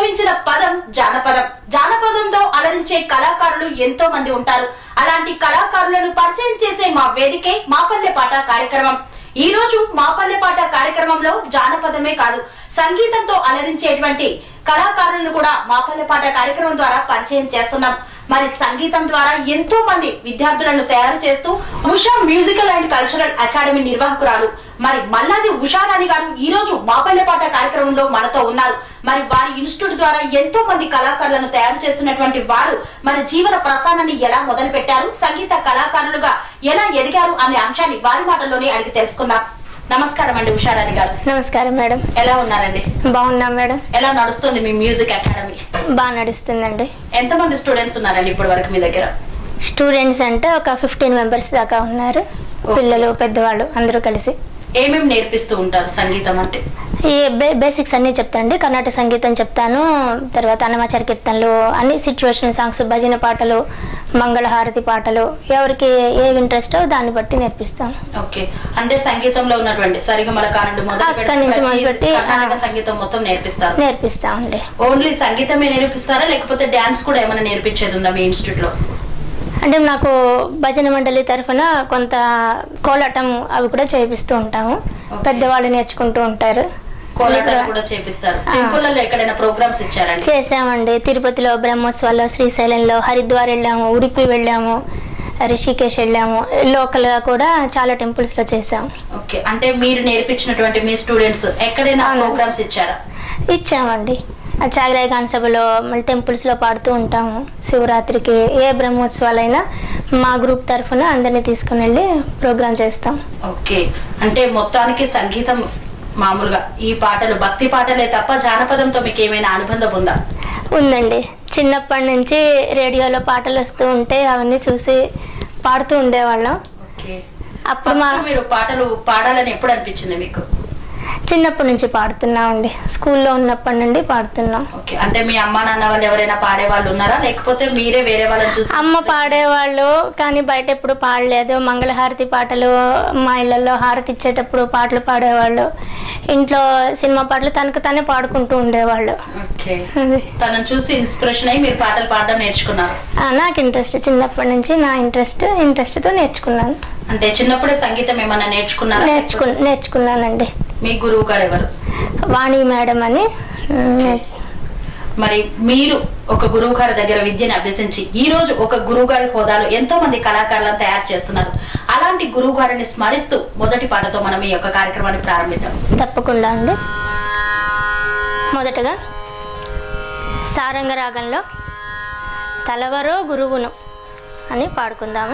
జన్మించిన పదం జానపదం. జానపదంతో అలరించే కళాకారులు ఎంతో మంది ఉంటారు. అలాంటి కళాకారులను పరిచయం చేసే మా వేదికే మా పల్లె పాట కార్యక్రమం. ఈ రోజు మా పల్లె పాట కార్యక్రమంలో జానపదమే కాదు, సంగీతంతో అలరించేటువంటి కళాకారులను కూడా మా పల్లె పాట కార్యక్రమం ద్వారా పరిచయం చేస్తున్నాం. మరి సంగీతం ద్వారా ఎంతో మంది విద్యార్థులను తయారు చేస్తూ Usha musical and cultural academy నిర్వాహకురాలు మరి మల్లాది ఉషారాణి గారు ఈ రోజు మా పల్లె పాట కార్యక్రమంలో మనతో ఉన్నారు. మరి వారి ఇన్స్టిట్యూట్ ద్వారా ఎంతో మంది కళాకారులను తయారు చేస్తున్నటువంటి వారు మన జీవన ప్రస్థానాన్ని ఎలా మొదలు పెట్టారు, సంగీత కళాకారులుగా ఎలా ఎదిగారు అనే అంశాన్ని వారి మాటల్లోనే అడిగి తెలుసుకుందాం. నమస్కారం అండి ఉషారాణి గారు. నమస్కారం మేడం. ఎలా ఉన్నారండి? బాగున్నాం మేడం. ఎలా నడుస్తుంది మీ మ్యూజిక్ అకాడమీ? బాగా నడుస్తుందండి. ఎంతమంది స్టూడెంట్స్ ఉన్నారండి ఇప్పటి వరకు మీ దగ్గర? స్టూడెంట్స్ అంటే ఒక 15 మెంబర్స్ దాకా ఉన్నారు. పిల్లలు పెద్దవాళ్ళు అందరూ కలిసి. ఏమేమి నేర్పిస్తూ ఉంటారు సంగీతం అంటే? ఈ బేసిక్స్ అన్ని చెప్తానండి. కర్ణాటక సంగీతం చెప్తాను, తర్వాత అన్నమాచార కీర్తనలు, అన్ని సిచ్యువేషన్ సాంగ్స్, భజన పాటలు, మంగళహారతి పాటలు, ఎవరికి ఏ ఇంట్రెస్టో దాన్ని బట్టి నేర్పిస్తాం. ఓకే, అంటే సంగీతంలో ఉన్నటువంటి సరిగమల కానుండి మొదలుపెట్టి కర్ణాటక సంగీతం మొత్తం నేర్పిస్తామండి. ఓన్లీ సంగీతమే నేర్పిస్తారా లేకపోతే డాన్స్ కూడా ఏమైనా నేర్పించేది ఉందా మీ ఇన్స్టిట్యూట్ లో? అంటే నాకు భజన మండలి తరఫున కొంత కోలాటం అవి కూడా చేపిస్తూ ఉంటాము. పెద్దవాళ్ళు నేర్చుకుంటూ ఉంటారు. చేసామండి. తిరుపతిలో బ్రహ్మోత్సవాల్లో, శ్రీశైలంలో, హరిద్వార్ వెళ్ళాము, ఉడిపి వెళ్ళాము, రిషికేశ్ వెళ్ళాము. లోకల్ గా కూడా చాలా టెంపుల్స్ లో చేసాము. ఓకే, అంటే మీరు నేర్పించినటువంటి మీ స్టూడెంట్స్ ఎక్కడైనా ప్రోగ్రామ్స్ ఇచ్చారా? ఇచ్చామండి. చాగరాయ గాన సభలో, మళ్ళీ టెంపుల్స్ లో పాడుతూ ఉంటాము. శివరాత్రికి, ఏ బ్రహ్మోత్సవాలైనా మా గ్రూప్ తరఫున అందరినీ తీసుకుని వెళ్ళి ప్రోగ్రామ్ చేస్తాం. ఓకే, అంటే మొత్తానికి సంగీతం మామూలుగా ఈ పాటలు భక్తి పాటలే తప్ప జానపదంతో మీకు ఏమైనా అనుబంధం ఉందా? ఉందండి. చిన్నప్పటి నుంచి రేడియోలో పాటలు వస్తూ ఉంటే అవన్నీ చూసి పాడుతూ ఉండేవాళ్ళం. అప్పుడు మీరు పాటలు పాడాలని ఎప్పుడు అనిపించింది మీకు? చిన్నప్పటి నుంచి పాడుతున్నామండి. స్కూల్లో ఉన్నప్పటి నుండి పాడుతున్నాం. అంటే మీ అమ్మ నాన్న వాళ్ళు ఎవరైనా పాడేవాళ్ళు ఉన్నారా లేకపోతే మీరే వేరే వాళ్ళని చూసి? అమ్మ పాడేవాళ్ళు, కానీ బయట ఎప్పుడు పాడలేదు. మంగళహారతి పాటలు, మా ఇళ్లలో హారతి ఇచ్చేటప్పుడు పాటలు పాడేవాళ్ళు. ఇంట్లో సినిమా పాటలు తనకు తానే పాడుకుంటూ ఉండేవాళ్ళు. తనను చూసి ఇన్స్పిరేషన్ అయ్యి మీరు పాటలు పాడడం నేర్చుకున్నారు? నాకు ఇంట్రెస్ట్, చిన్నప్పటి నుంచి నా ఇంట్రెస్ట్ తో నేర్చుకున్నాను. అంటే చిన్నప్పుడే సంగీతం ఏమన్నా నేర్చుకున్నారా? నేర్చుకున్నానండి. మీ గురువు గారు ఎవరు? వాణి మేడం అని. మరి మీరు ఒక గురువు గారి దగ్గర విద్యను అభ్యసించి ఈ రోజు ఒక గురువు గారి హోదాలో ఎంతో మంది కళాకారులను తయారు చేస్తున్నారు. అలాంటి గురువు గారిని స్మరిస్తూ మొదటి పాటతో మనం ఈ యొక్క కార్యక్రమాన్ని ప్రారంభిద్దాం. తప్పకుండా అండి. మొదటగా సారంగ రాగంలో తలవరో గురువును అని పాడుకుందాము.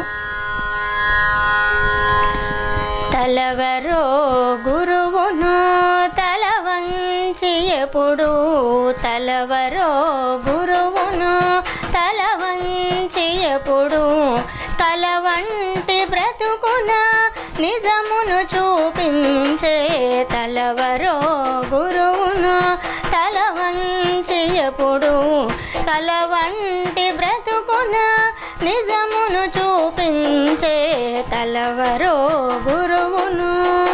తలవరో గురువును తల వంచి ఎప్పుడు, తలవరో గురువును తల వంచి ఎప్పుడు, తల వంటి బ్రతుకున నిజమును చూపించే, తలవరో గురువును తల వంచి ఎప్పుడు, తల వంటి బ్రతుకున నిజమును చూపించే, తలవరో గురువును.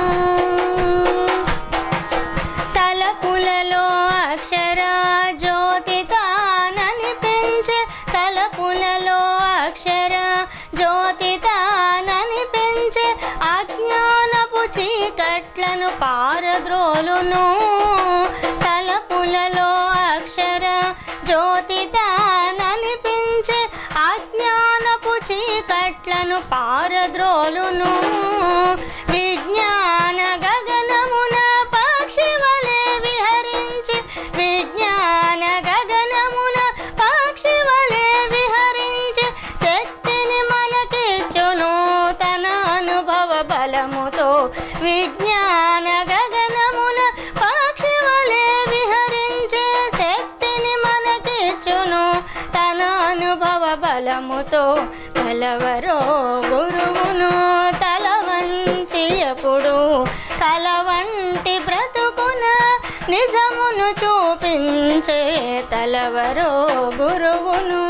తలపులలో అక్షర జ్యోతి తాననిపించే, తలపులలో అక్షర జ్యోతి తాననిపించే, అజ్ఞానపు చీకట్లను పారద్రోలును, తలపులలో అక్షర జ్యోతి తాననిపించే, అజ్ఞానపు చీకట్లను పారద్రోలును, విజ్ఞాన గగనమున పక్షి వలె విహరించి, విజ్ఞాన గగనమున పక్షి వలె విహరించి, శక్తిని మనకిచ్చును తన అనుభవ బలముతో, విజ్ఞాన గగనమున పక్షి వలె విహరించే, శక్తిని మనకిచ్చును తన అనుభవ బలముతో, తలవరో గురువును తల వంచి ఎప్పుడు, తల వంటి బ్రతుకున నిజమును చూపించే, తలవరో గురువును.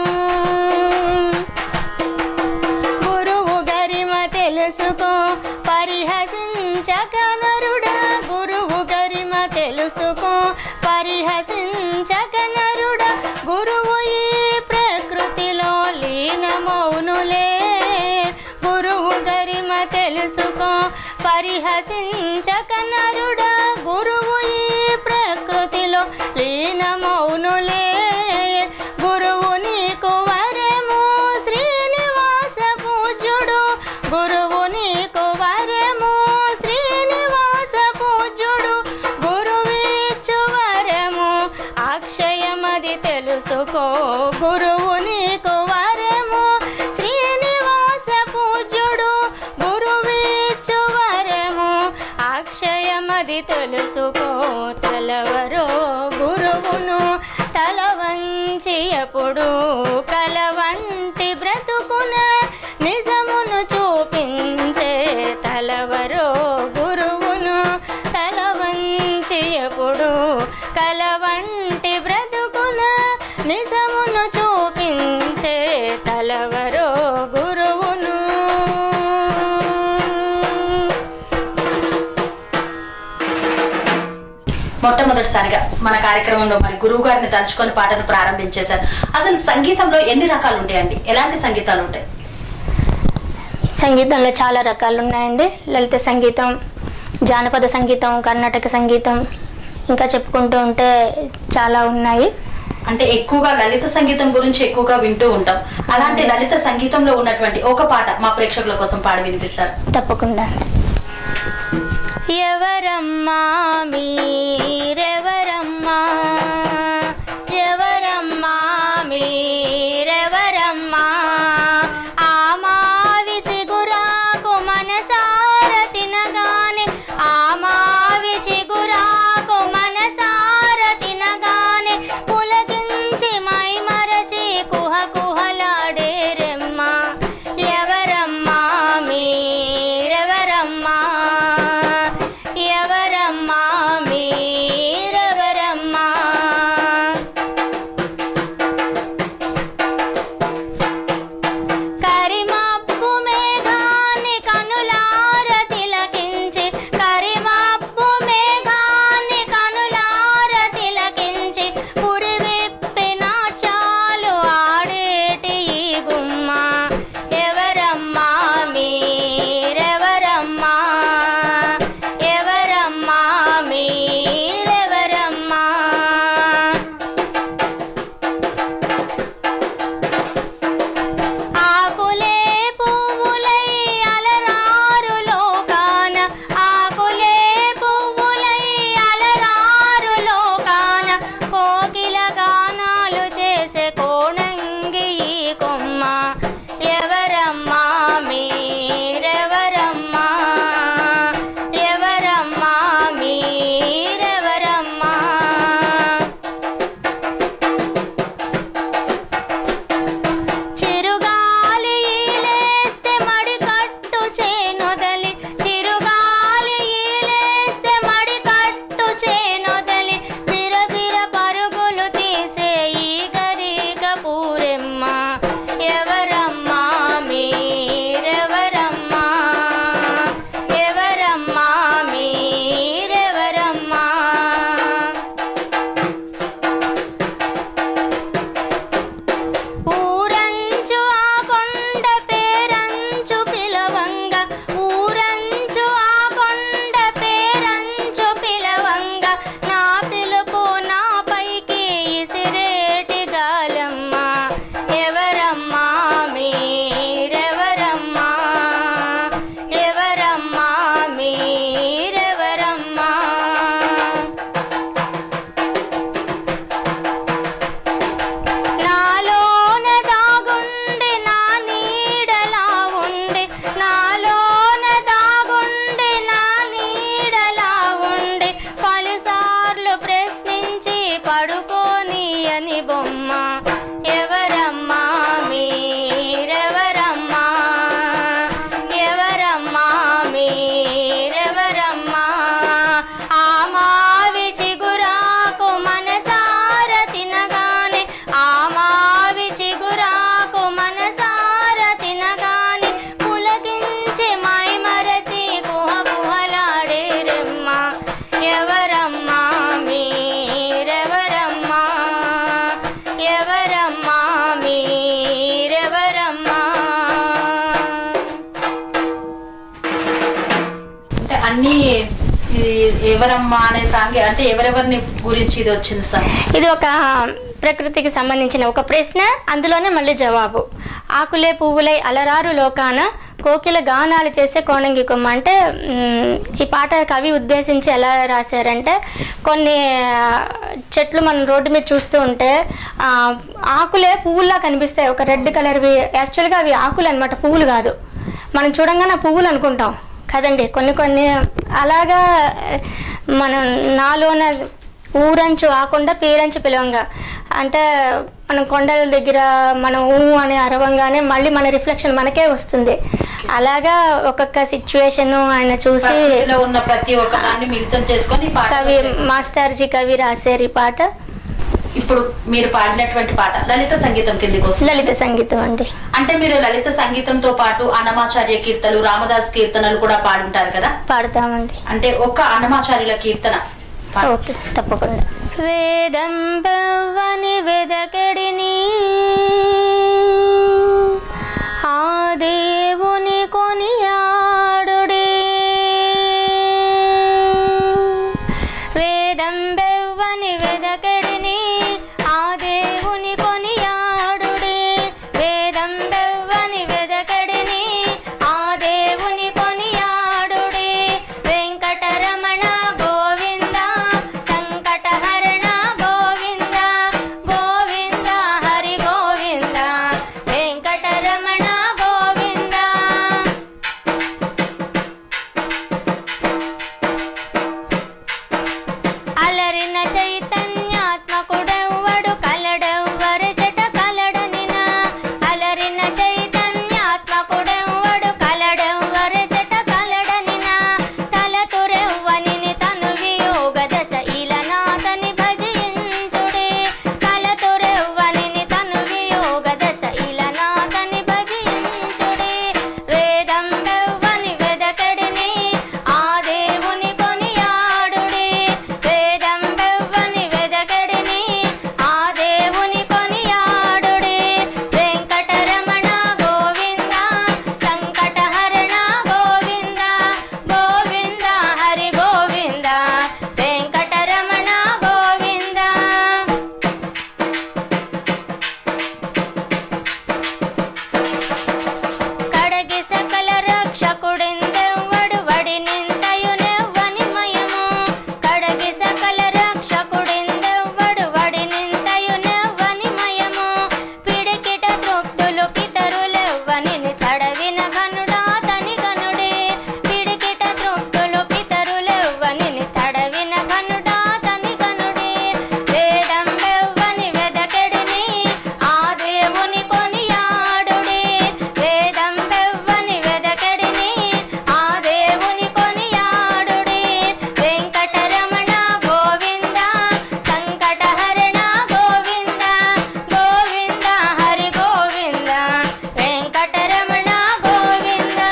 గురువు గరిమ తెలుసుకో పరిహసించక నరుడా, గురువు గరిమ తెలుసుకో పరిహసించక నరుడా, తెలుసుకో పరిహసించక నరుడా గురువు ఈ ప్రకృతిలో లీనమౌనులే గురువు నీకు వరము శ్రీనివాస పూజ్యుడు గురువు నీకు వరము శ్రీనివాస పూజ్యుడు గురువిచ్చు వరము అక్షయమది తెలుసుకో గురువు నీకు వరము శ్రీనివాస పూజ్యుడు గురువిచ్చు వరము అక్షయమది తెలుసుకో తలవరో గురువును తల వంచి ఎప్పుడు కలవంటి బ్రతుకున నిజమును చూపించే తలవరో గురువును తల వంచి ఎప్పుడు కలవంటి బ్రతుకున నిజమును చూపించే తలవరో గురువును. మొట్టమొదటిసారిగా మన కార్యక్రమంలో మరి గురువు గారిని తలుచుకొని పాటను ప్రారంభించేశారు. అసలు సంగీతంలో ఎన్ని రకాలు ఉంటాయండి? ఎలాంటి సంగీతాలు ఉంటాయి? సంగీతంలో చాలా రకాలు ఉన్నాయండి. లలిత సంగీతం, జానపద సంగీతం, కర్ణాటక సంగీతం, ఇంకా చెప్పుకుంటూ ఉంటే చాలా ఉన్నాయి. అంటే ఎక్కువగా లలిత సంగీతం గురించి ఎక్కువగా వింటూ ఉంటాం. అలాంటి లలిత సంగీతంలో ఉన్నటువంటి ఒక పాట మా ప్రేక్షకుల కోసం పాడి వినిపిస్తారు? తప్పకుండా. ఎవరమ్మా మీరెవరమ్మా ఎవరమ్మా మీరెవరమ్మా ఆ మావి చిగురాకు మనసార తినగానే ఆ మావి చిగురాకు మనసార తినగానే పులకించి మై మరచి కుహ కుహలాడేరెమ్మా ఎవరమ్మా మీరెవరమ్మా ఎవరమ్మా మీరెవరమ్మా కరిమబ్బు మేఘాన్ని కనులార తిలకించి కరిమబ్బు మేఘాన్ని కనులార తిలకించి పురి విప్పి నాట్యాలు ఆడేటి ఈ గుమ్మ ఎవరమ్మా మీరెవరమ్మా ఎవరమ్మా మీరెవరమ్మా ఆకులే పువ్వులై అలరారు లోకాన ఆకులే పువ్వులై అలరారు లోకాన కోకిల గానాలు చేసే కోణంగి ఈ కొమ్మ ఎవరమ్మా మీరెవరమ్మా ఎవరమ్మా మీరెవరమ్మా చిరుగాలి ఈలేస్తే మడి కట్టు చేనొదలి చిరుగాలి ఈలేస్తే మడి కట్టు చేనొదలి బిరబిర పరుగులు తీసే ఈ గరిక పూరెమ్మ ఎవరమ్మా మీరెవరమ్మా ఎవరమ్మా మీరెవరమ్మా ఊరంచు ఆ కొండ పేరంచు పిలవంగ ఊరంచు ఆ కొండ పేరంచు పిలవంగ నా పిలుపు నా పైకి ఇసిరేటి గాలమ్మ ఎవరమ్మా మీరెవరమ్మా ఎవరమ్మా మీరెవరమ్మా నాలోన దాగుండి నా నీడలా ఉండి నాలోన దాగుండి నా నీడలా ఉండి పలుసార్లు ప్రశ్నించి పడుకోని అని బొమ్మ ఎవరమ్మా మీరెవరమ్మా ఎవరమ్మా మీరెవరమ్మా ఆ మావి చిగురాకు మనసార తినగానే ఆ మావి చిగురాకు మనసార తినగానే పులకించి మై మరచి కుహ కుహలాడేరెమ్మా ఎవరమ్మా మీరెవరమ్మా ఎవరమ్మా అనే సాంగ్ అంటే ఎవరెవరిని గురించి ఇది వచ్చింది సార్? ఇది ఒక ప్రకృతికి సంబంధించిన ఒక ప్రశ్న, అందులోనే మళ్ళీ జవాబు. ఆకులే పువ్వులై అలరారు లోకాన కోకిల గానాలు చేసే కోణంగి కొమ్మ అంటే ఈ పాట కవి ఉద్దేశించి ఎలా రాశారంటే, కొన్ని చెట్లు మనం రోడ్డు మీద చూస్తూ ఉంటే ఆకులే పువ్వుల్లా కనిపిస్తాయి, ఒక రెడ్ కలర్వి. యాక్చువల్గా అవి ఆకులు అనమాట, పువ్వులు కాదు. మనం చూడంగానే పువ్వులు అనుకుంటాం కదండి. కొన్ని అలాగా మనం నాలోన ఊరంచు ఆకుండా పేరంచు పిలవంగా, అంటే మనం కొండల దగ్గర మనం ఊ అని అరవంగానే మళ్ళీ మన రిఫ్లెక్షన్ మనకే వస్తుంది. అలాగా ఒక్కొక్క సిచ్యువేషన్ ఆయన చూసి ఉన్న ప్రతి ఒక్క దాన్ని మిళితం చేసుకొని కవి మాస్టర్జీ కవి రాశారు ఈ పాట. ఇప్పుడు మీరు పాడినటువంటి పాట లలిత సంగీతం కిందకి వస్తుంది. లలిత సంగీతం అండి. అంటే మీరు లలిత సంగీతంతో పాటు అన్నమాచార్య కీర్తనలు, రామదాస్ కీర్తనలు కూడా పాడుంటారు కదా? పాడతామండి. అంటే ఒక్క అన్నమాచార్యుల కీర్తన. ఓకే, తప్పకుండా. వేదం బవ్వని వెదకడిని ఆ దేవుని కొనియాడుడి, వేదం బవ్వని వెదకడిని ఆ దేవుని కొనియాడుడి, వేదం బవ్వని వెదకడిని ఆ దేవుని కొనియాడుడి, వెంకటరమణ గోవింద సంకటహరణ గోవింద గోవింద హరి గోవింద వెంకటరమణ గోవింద. అలరిన చైతన్యాత్మకుడెవ్వడు కలడెవ్వరి జట కలడనిన, అలరిన చైతన్యాత్మకుడెవ్వడు కలడెవ్వరి జట కలడనిన, తలతురెవ్వనిని తను వియోగ దశ ఇలనాథని భజించుడి, తలతురెవ్వనిని తను వియోగ దశ ఇలనాథని భజించుడి, వేదం బెవ్వని వెదకడిని ఆ దేవుని కొనియాడుడి, వేదం బెవ్వని వెదకడిని ఆ దేవుని కొనియాడుడి, వెంకటరమణ గోవింద సంకటహరణ గోవింద గోవింద హరి గోవింద వెంకటరమణ గోవింద. కడగి సకల రక్షకుడిందెవ్వడు వడి నింతయునెవ్వని మయము, కడగి సకల రక్షకుడిందెవ్వడు వడి నింతయునెవ్వని మయము, పిడికిట తృప్తులు పితరులెవ్వనిని తడవిన ఘనుడా తని గనుడే, పిడికిట తృప్తులు పితరులెవ్వనిని తడవిన ఘనుడా తని గనుడే, వేదం బెవ్వని వెదకెడిని ఆ దేవుని కొనియాడుడి, వేదం బెవ్వని వెదకెడిని ఆ దేవుని కొనియాడుడి, వెంకటరమణ గోవింద సంకటహరణ గోవింద గోవింద హరి గోవింద వెంకటరమణ గోవింద.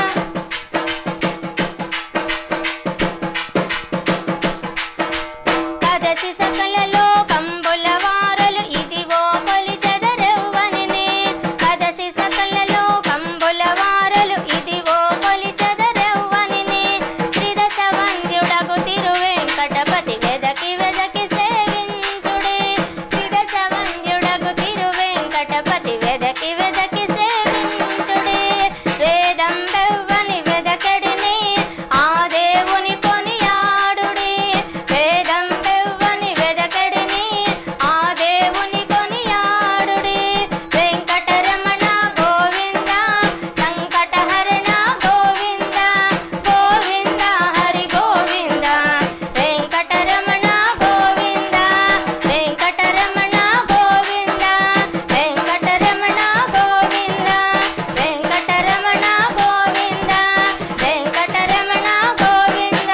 కదసి సకల లోకంబుల వారలు ఇదివో కొలి చెదరెవ్వనిని, కదసి సకల లోకంబుల వారలు ఇదివో కొలి చెదరెవ్వనిని, త్రిదశ వంద్యుడగు తిరువెంకటపతి వెదకి వెదకి సేవించుడి, త్రిదశ వంద్యుడగు తిరువెంకటపతి వెదకి వెదకి సేవించుడి, వేదం బెవ్వని వెదకడిని ఆ దేవుని కొనియాడుడి, వేదం బెవ్వని వెదకడిని ఆ దేవుని కొనియాడుడి, వెంకటరమణ గోవింద సంకటహరణ గోవింద గోవింద హరి గోవింద వెంకటరమణ గోవింద వెంకటరమణ గోవింద వెంకటరమణ గోవింద వెంకటరమణ గోవింద వెంకటరమణ గోవింద.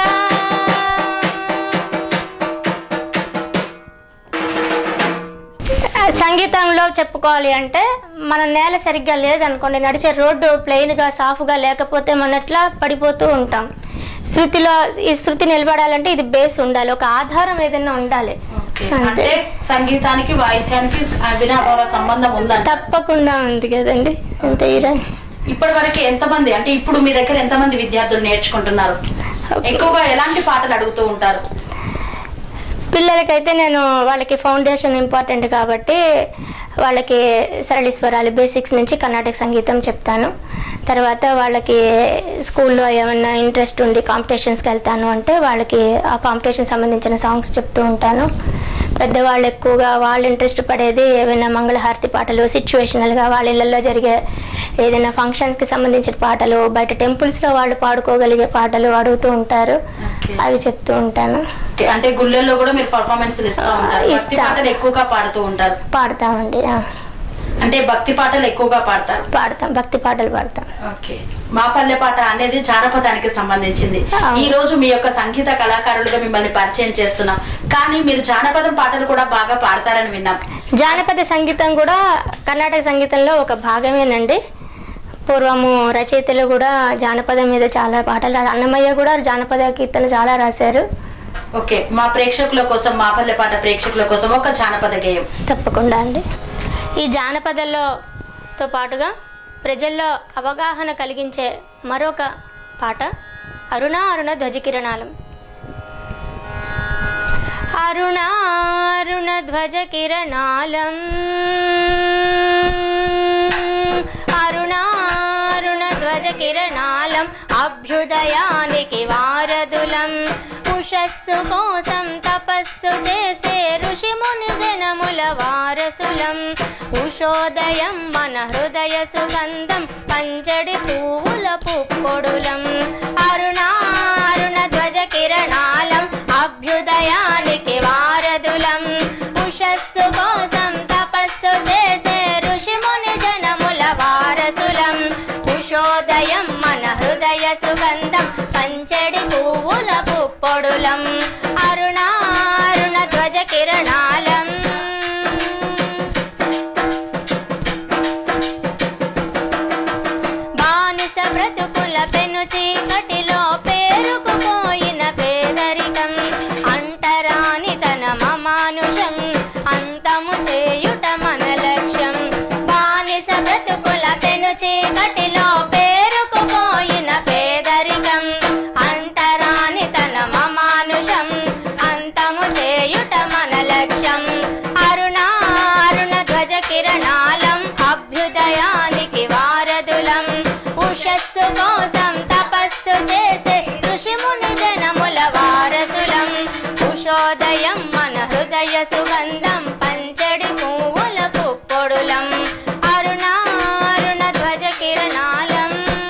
సంగీతంలో చెప్పుకోవాలి అంటే మన నేల సరిగ్గా లేదనుకోండి, నడిచే రోడ్డు ప్లెయిన్గా సాఫ్గా లేకపోతే మనం ఎట్లా పడిపోతూ ఉంటాం. శృతిలో ఈ శృతి నిలబడాలంటే ఇది బేస్ ఉండాలి, ఒక ఆధారం ఏదైనా ఉండాలి. అంటే సంగీతానికి వాయిద్యానికి అవినాభావ సంబంధం ఉందంట? తప్పకుండా ఉంది కదండి. అంతే. ఇప్పటి వరకు ఎంతమంది, అంటే ఇప్పుడు మీ దగ్గర ఎంతమంది విద్యార్థులు నేర్చుకుంటున్నారు? ఎక్కువగా ఎలాంటి పాటలు అడుగుతూ ఉంటారు? పిల్లలకైతే నేను వాళ్ళకి ఫౌండేషన్ ఇంపార్టెంట్ కాబట్టి వాళ్ళకి సరళి స్వరాలు బేసిక్స్ నుంచి కర్ణాటక సంగీతం చెప్తాను. తర్వాత వాళ్ళకి స్కూల్లో ఏమన్నా ఇంట్రెస్ట్ ఉండి కాంపిటీషన్స్కి వెళ్తాను అంటే వాళ్ళకి ఆ కాంపిటీషన్ సంబంధించిన సాంగ్స్ చెప్తూ ఉంటాను. పెద్దవాళ్ళు ఎక్కువగా వాళ్ళు ఇంట్రెస్ట్ పడేది ఏమైనా మంగళహారతి పాటలు, సిచ్యువేషనల్గా వాళ్ళ ఇళ్ళల్లో జరిగే ఏదైనా ఫంక్షన్స్కి సంబంధించిన పాటలు, బయట టెంపుల్స్లో వాళ్ళు పాడుకోగలిగే పాటలు అడుగుతూ ఉంటారు. అవి చెప్తూ ఉంటాను. అంటే గుళ్ళల్లో కూడా మీరు పర్ఫార్మెన్స్ ఇస్తారు, ఎక్కువగా పాడుతూ ఉంటారు? పాడతామండి. అంటే భక్తి పాటలు ఎక్కువగా పాడతాం, భక్తి పాటలు పాడతాం. ఓకే. మా పల్లె పాట అనేది జానపదానికి సంబంధించింది. ఈ రోజు మీ యొక్క సంగీత కళాకారులుగా మిమ్మల్ని పరిచయం చేస్తున్నాం, కానీ మీరు జానపదం పాటలు కూడా బాగా పాడతారని విన్నాం. జానపద సంగీతం కూడా కర్ణాటక సంగీతంలో ఒక భాగమేనండి. పూర్వము రచయితలు కూడా జానపదం మీద చాలా పాటలు, అన్నమయ్య కూడా జానపద కీర్తనలు చాలా రాశారు. ఓకే, మా ప్రేక్షకుల కోసం, మా పల్లె పాట ప్రేక్షకుల కోసం ఒక జానపద గేయం. తప్పకుండా అండి. ఈ జానపదాలతో పాటుగా ప్రజల్లో అవగాహన కలిగించే మరొక పాట అరుణ అరుణ ధ్వజకిరణాలం. అరుణ అరుణ ధ్వజకిరణాలం, అరుణ అరుణ ధ్వజకిరణాలం, అభ్యుదయానికి వారధులం, ఉషస్సు కోసం తపస్సు చేసే ఋషి ముని జనముల వారసులం, ఉషోదయం మన హృదయ సుగంధం, పంచడి పువ్వుల పుప్పొడులం, అరుణ అరుణ ధ్వజకిరణాలం, అభ్యుదయానికి వారధులం, ఉషస్సు కోసం తపస్సు చేసే ఋషి ముని జనముల వారసులం, ఉషోదయం మన హృదయ సుగంధం, పంచడి పువ్వుల పుప్పొడులం, అరుణ అరుణ ధ్వజకిరణాలం. బానిస బ్రతుకుల పెను చీకటిలో పేరుకుపోయిన పేదరికం, అంటరాని తన మమానుషం, అంతము చేయుట మన లక్ష్యం. బానిస బ్రతుకుల పెను చీకటిలో పేరుకుపోయిన పేదరికం, అంటరాని తన మమానుషం, అంతము చేయుట మన లక్ష్యం, అరుణ అరుణ ధ్వజకిరణాలం, అభ్యుదయానికి వారధులం, ఉషస్సు కోసం తపస్సు చేసే ఋషి ముని జనముల వారసులం, ఉషోదయం మన హృదయ సుగంధం, పంచడి పువ్వుల పుప్పొడులం, అరుణ అరుణ ధ్వజకిరణాలం.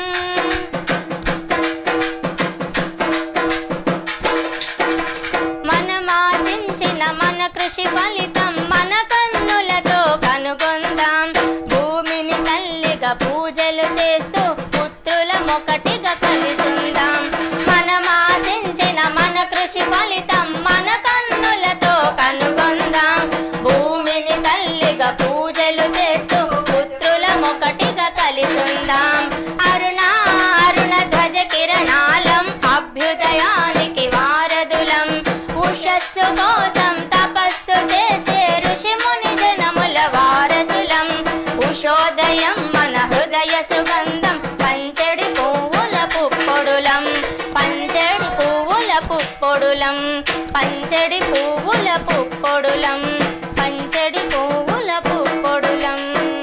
మనమాశించిన మన కృషి ఫలితం మన కన్నులతో కనుగొందాం, భూమిని తల్లిగా పూజలు చేస్తూ పుత్రులమొకటిగా కలిసుందాం. మనమాశించిన మన కృషి ఫలితం మన కన్నులతో కనుగొందాం, భూమిని తల్లిగా పూజలు చేస్తూ పుత్రులమొకటిగా కలిసుందాం, అరుణ అరుణ ధ్వజకిరణాలం, అభ్యుదయానికి వారధులం, ఉషస్సు కోసం తపస్సు చేసే ఋషి ముని జనముల వారసులం, ఉషోదయం మన హృదయ సుగంధం, పంచడి పువ్వుల పుప్పొడులం, పంచడి పువ్వుల పుప్పొడులం, పంచడి పువ్వుల పుప్పొడులం, పంచడి పువ్వుల పుప్పొడులం.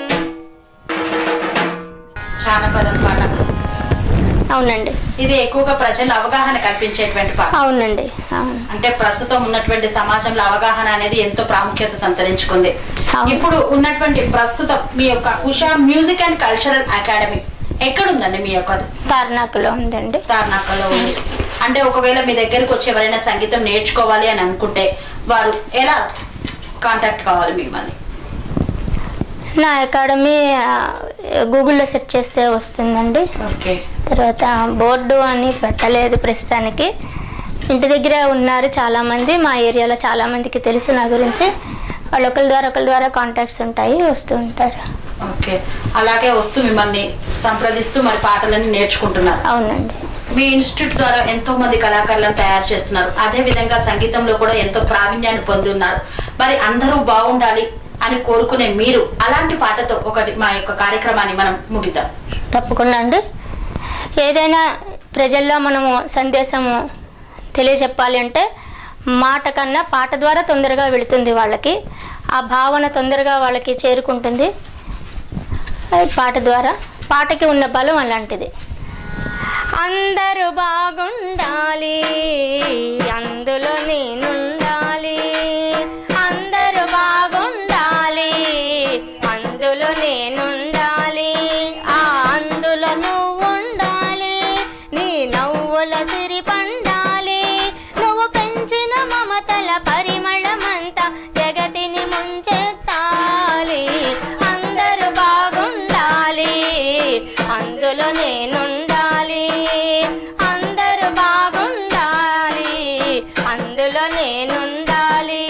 జానపదం పాట. అవునండి. ఇది ఎక్కువగా ప్రజలు అవగాహన కల్పించేటువంటి పాట. అవునండి. అంటే ప్రస్తుతం ఉన్నటువంటి సమాజంలో అవగాహన అనేది ఎంతో ప్రాముఖ్యత సంతరించుకుంది. ఇప్పుడు ఉన్నటువంటి ప్రస్తుతం మీ యొక్క Usha music and cultural academy ఎక్కడుందండి? మీ యొక్క తార్నాకలో ఉందండి. తార్నాకలో ఉంది. అంటే ఒకవేళ మీ దగ్గరకు వచ్చి ఎవరైనా సంగీతం నేర్చుకోవాలి అని అనుకుంటే వారు ఎలా కాంటాక్ట్ కావాలి మిమ్మల్ని? నా అకాడమీ గూగుల్లో సెర్చ్ చేస్తే వస్తుందండి. ఓకే. తర్వాత బోర్డు అని పెట్టలేదు ప్రస్తుతానికి. ఇంటి దగ్గరే ఉన్నారు చాలామంది, మా ఏరియాలో చాలామందికి తెలుసు నా గురించి. వాళ్ళు ఒకరి ద్వారా కాంటాక్ట్స్ ఉంటాయి, వస్తూ ఉంటారు. ఓకే. అలాగే వస్తూ మిమ్మల్ని సంప్రదిస్తూ మరి పాటలన్నీ నేర్చుకుంటున్నారు. అవునండి. మీ ఇన్స్టిట్యూట్ ద్వారా ఎంతో మంది కళాకారులను తయారు చేస్తున్నారు. అదే విధంగా సంగీతంలో కూడా ఎంతో ప్రావీణ్యాన్ని పొంది ఉన్నారు. మరి అందరూ బాగుండాలి అని కోరుకునే మీరు అలాంటి పాటతో ఒకటి మా యొక్క కార్యక్రమాన్ని మనం ముగిద్దాం. తప్పకుండా అండి. ఏదైనా ప్రజల్లో మనము సందేశము తెలియజెప్పాలి అంటే మాట కన్నా పాట ద్వారా తొందరగా వెళుతుంది వాళ్ళకి, ఆ భావన తొందరగా వాళ్ళకి చేరుకుంటుంది పాట ద్వారా. పాటకి ఉన్న బలం అలాంటిది. అందరూ బాగుండాలి, అందులో నేనుండాలి, అందరూ బాగుండాలి, అందులో నేనుండాలి, ఆ అందులో నువ్వు ఉండాలి, నీ నవ్వుల సిరి పండాలి, నువ్వు పెంచిన మమతల పరిమళమంతా జగతిని ముంచెత్తాలి. అందరూ బాగుండాలి, అందులో నేనుండాలి, అందరూ బాగుండాలి, అందులో నేనుండాలి.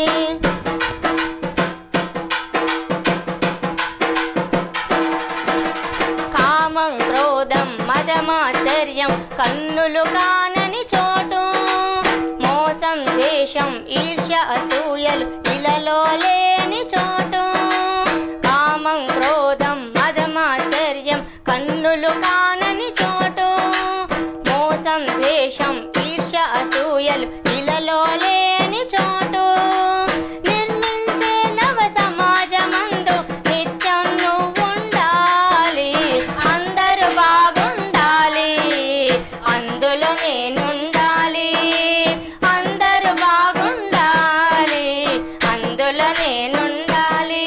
కామం క్రోధం మదమాశ్చర్యం కన్నులు కానని చోటు, మోసం ద్వేషం ఈర్ష్య అసూయలు ఇలలో లేని చోటు. కామం క్రోధం మదమాశ్చర్యం కన్నులు కానని చోటు, మోసం ద్వేషం ఈర్ష్య అసూయలు ఇలలో లేని చోటు. నిర్మించే నవ సమాజమందు నిత్యం నువ్వుండాలి, అందరూ బాగుండాలి, అందులో నేనుండాలి, అందరూ బాగుండాలి, అందులో నేనుండాలి.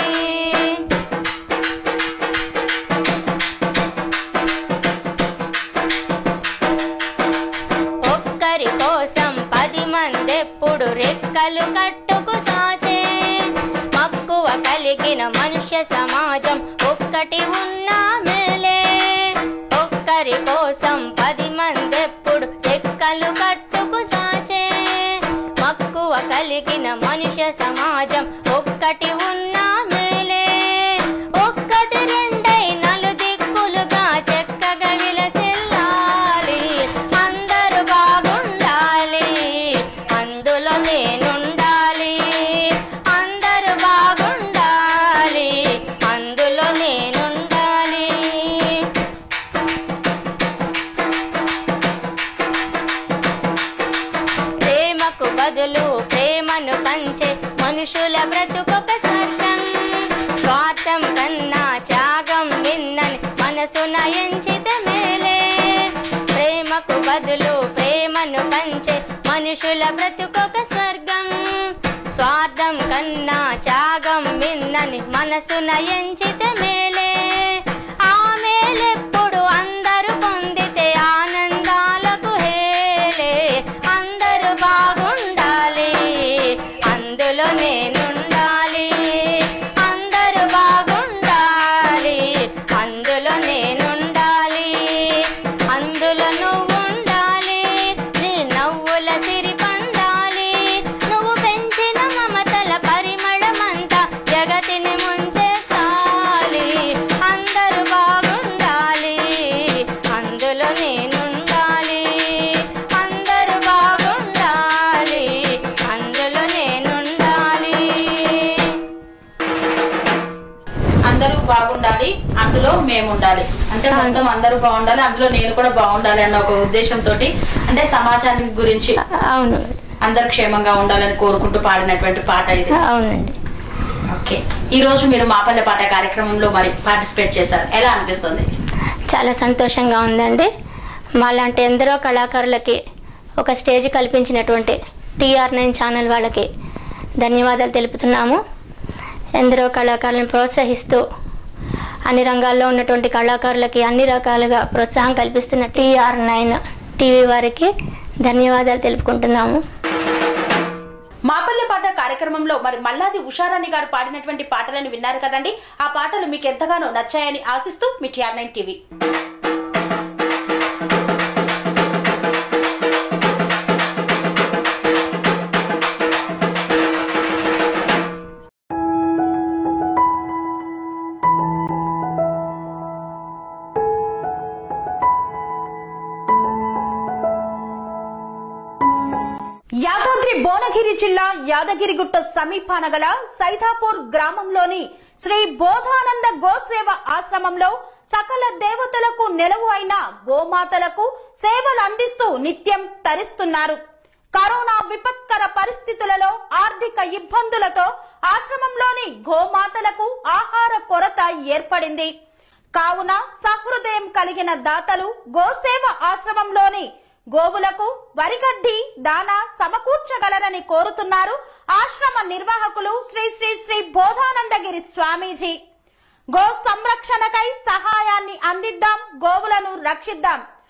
ఒక్కరి కోసం 10 మందెప్పుడు రెక్కలు కట్టుకు చాచే, మక్కువ కలిగిన మనుష్య సమాజం ఒక్కటి ఉన్నా మేలే. ఒక్కరి కోసం 10 మందెప్పుడు రెక్కలు కట్టుకు చాచే, మక్కువ కలిగిన మనుష్య సమాజం ఒక్కటి ఉన్నా మేలే. ఒక్కటి రెండై నలుదిక్కులుగా చక్కగా విలసిల్లాలి, అందరూ బాగుండాలి, అందులో నేనుండాలి, అందరూ బాగుండాలి, అందులో నేనుండాలి. ప్రేమకు బదులు ప్రేమను పంచే మనుషుల బ్రతుకొక స్వర్గం, స్వార్థం కన్నా త్యాగం విన్నని మనసున ఎంచితే మేలే. ప్రేమకు బదులు ప్రేమను పంచే మనుషుల బ్రతుకొక స్వర్గం, స్వార్థం కన్నా త్యాగం విన్నని మనసున ఎంచితే మేలే. ఆ మేలెప్పుడు అందరూ పొందితే ఆనందాలకు హేలే, అందరూ బాగుండాలి, అందులో నేనుండాలి, అందరూ బాగుండాలి, అందులో నేనుండాలి, అందులో నువ్వు ఉండాలి, నీ నవ్వుల సిరి పండాలి, నువ్వు పెంచిన మమతల పరిమళమంతా జగతిని ముంచెత్తాలి. అందరూ బాగుండాలి, అందులో నేనుండాలి, అందరూ బాగుండాలి, అందులో నేనుండాలి. అందరూ బాగుండాలి, అందులో మేము ఉండాలి అంటే మొత్తం అందరూ బాగుండాలి, అందులో నేను కూడా బాగుండాలి అన్న ఒక ఉద్దేశంతో అంటే సమాజానికి గురించి అవును, అందరు క్షేమంగా ఉండాలని కోరుకుంటూ పాడినటువంటి పాట ఇది. అవునండి. ఓకే, ఈ రోజు మీరు మాపల్లె పాట కార్యక్రమంలో మరి పార్టిసిపేట్ చేశారు, ఎలా అనిపిస్తుంది? చాలా సంతోషంగా ఉందండి. మాలాంటి ఎందరో కళాకారులకి ఒక స్టేజ్ కల్పించినటువంటి TR9 ఛానల్ వాళ్ళకి ధన్యవాదాలు తెలుపుతున్నాము. ఎందరో కళాకారులను ప్రోత్సహిస్తూ అన్ని రంగాల్లో ఉన్నటువంటి కళాకారులకి అన్ని రకాలుగా ప్రోత్సాహం కల్పిస్తున్న TR9 టీవీ వారికి ధన్యవాదాలు తెలుపుకుంటున్నాము. మాపల్లె పాట కార్యక్రమంలో మరి మల్లాది ఉషారాణి గారు పాడినటువంటి పాటలను విన్నారు కదండి. ఆ పాటలు మీకు ఎంతగానో నచ్చాయని ఆశిస్తూ మీ TR9 టీవీ. యాదాద్రి భువనగిరి జిల్లా యాదగిరిగుట్ట సమీపాన గల సైదాపూర్ గ్రామంలోని శ్రీ బోధానంద గోసేవ ఆశ్రమంలో సకల దేవతలకు నెలవు అయిన గోమాతలకు సేవలు అందిస్తూ నిత్యం తరిస్తున్నారు. కరోనా విపత్కర పరిస్థితులలో ఆర్థిక ఇబ్బందులతో ఆశ్రమంలోని గోమాతలకు ఆహార కొరత ఏర్పడింది. కావున సహృదయం కలిగిన దాతలు గోసేవ ఆశ్రమంలోని గోవులకు వరిగడ్డి దానా సమకూర్చగలరని కోరుతున్నారు ఆశ్రమ నిర్వాహకులు శ్రీ శ్రీ శ్రీ బోధానందగిరి స్వామీజీ. గో సంరక్షణకై సహాయాన్ని అందిద్దాం, గోవులను రక్షిద్దాం.